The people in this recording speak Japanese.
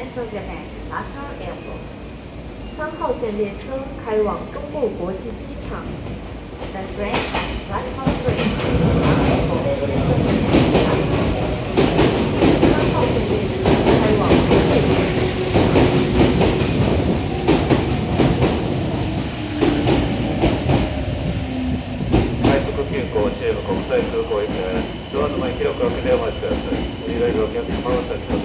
Central Japan International Airport. 3号线列车开往中部国际机场。 The train at platform 3 Airport Central Japan International Airport. 3号线列车开往台北国际机场。 快速急行中部国際空港行きです。ドアの前広く開けてお待ちください。お願いのお客様を先ほど